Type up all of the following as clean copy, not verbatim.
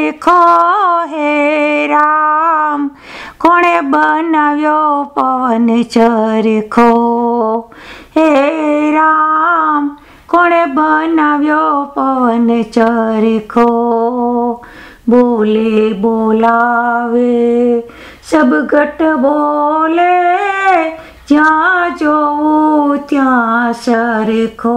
चरखो हे राम कोणे बनाव्यो पवन चरखो हे राम कोणे बनाव्यो पवन चरखो। बोले बोलावे सब गट बोले ज्यां जोऊं त्यां सरखो।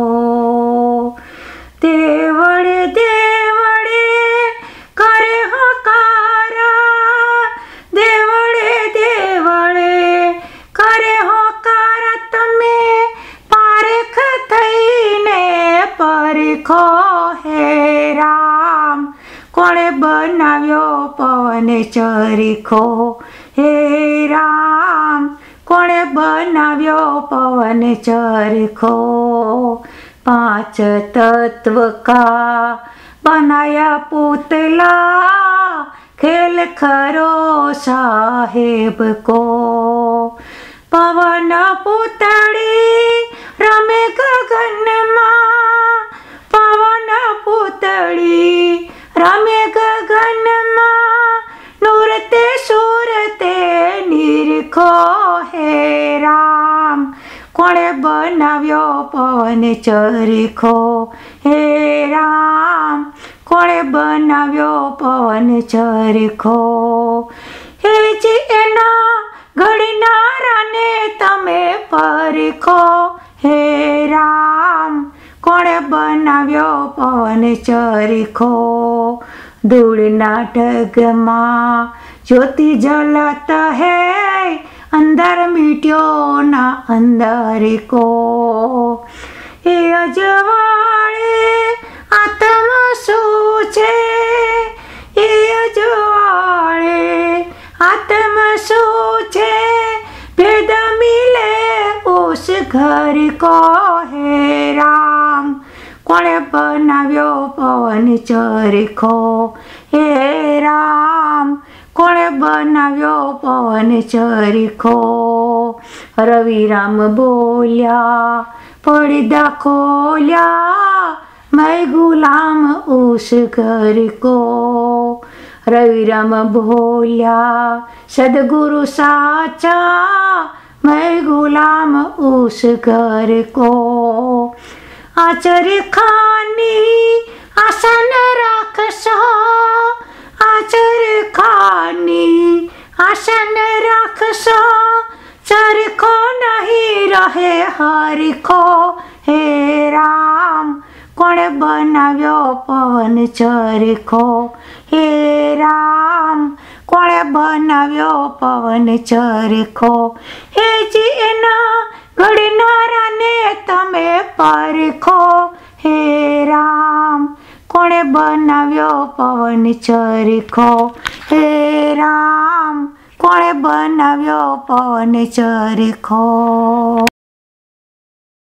देवड़े देवड़े करे होकारा देवड़े देवड़े करे होकारा तमे पारख थईने परखो हे राम कोणे बनाव्यो पवन चरखो हे राम कोणे बनाव्यो पवन चरखो। पांच तत्व का बनाया पुतला खेल खरो साहेब को। पवन पुतड़ी रमे गगन मां पवन पुतड़ी रमे गगन मां नूरते सूरते निरखो हे राम कोणे बनाव्यो पवन चरखो हे राम कोणे बनाव्यो पवन चरखो। हे जी एना घड़ीनारा ने तमे परखो हे राम कोणे बनाव्यो पवन चरखो। धूळना ढगमा ज्योति जलत है अंदर मिट्यो ना अंदर को। हे अजवाड़े आत्म सूचे हे अजवाड़े आत्म सूचे भेद मिले उस घर को हे राम कोणे बनाव्यो पवन चरखो हे राम कोणे बनाव्यो पवन चरखो। रविराम बोल्या पड़दा खोल्या मैं गुलाम उस घर को। रविराम बोल्या सदगुरु साचा मैं गुलाम उस घर को। आचर खानी आसन राखसो आचर खानी आसन राखसो चरखो नहीं रहे हरखो हे राम कोणे बनाव्यो पवन चरखो हे राम कोणे बनाव्यो पवन चरखो। हे जी एना घड़ीनारा ने तमे परखो हे राम कोणे बनाव्यो पवन चरखो हे राम कोणे बनाव्यो पवन चरखो।